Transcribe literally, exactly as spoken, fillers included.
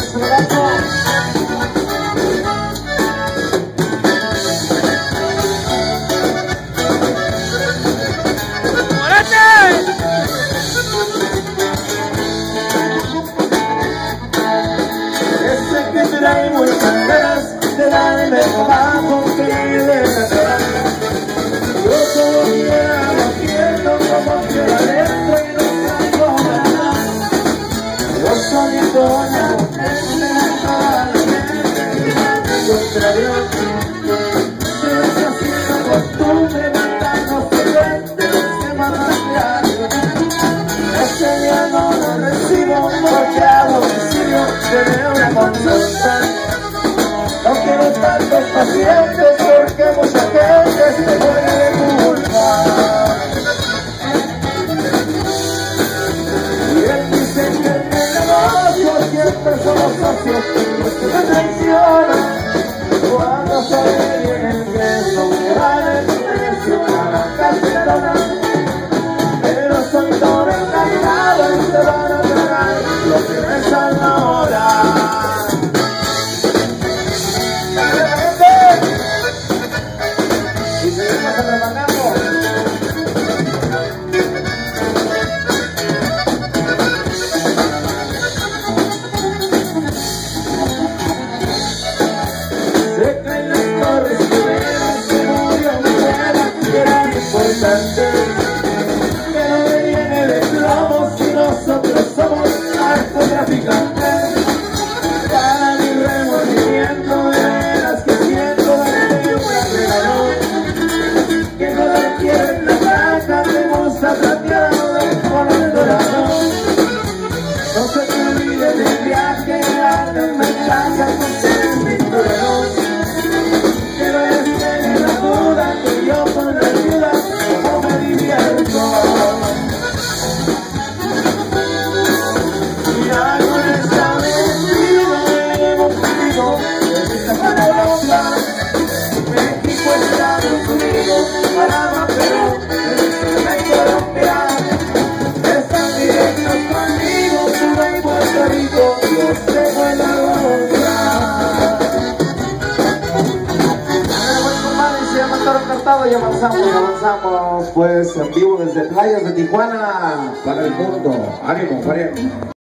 Hay muchas ganas de darme trabajo que de verdad. Yo solo quiero haciendo como quiero adentro y no salgo nada. Yo solito me hago toda la gente contra Dios. Estoy haciendo costumbre, matando gente, se mata ese día no lo recibo porque a domicilio tiene una consulta. No quiero tantos pacientes porque mucha gente se muere de culpa. Y él dice que en el negocio siempre somos socios, los que me traicionan. Cuando sale bien el queso, me dan el precio a la caserona. Pero soy todo engañado y se van a tragar lo que rezan ahora. Y seguimos trabajando. Se caen las torres que ven, se murió mi buena, que era importante. Y nosotros somos narcotraficantes. Para mi remordimiento de veras que siento darle una regalón. Que no le quieren la caja, me gusta plateado del color dorado. No se te olvide del viaje, háganme casa con ser mi corazón. Que no les quede la duda que yo con la ayuda no me divierto. México, Estados Unidos, Panamá, Perú, Venezuela y Colombia están directos conmigo, Cuba y Puerto Rico, los tengo en la boca. Y se llama Toro Cantado y avanzamos, avanzamos, pues en vivo desde playas de Tijuana para el mundo. Ánimo, ánimo.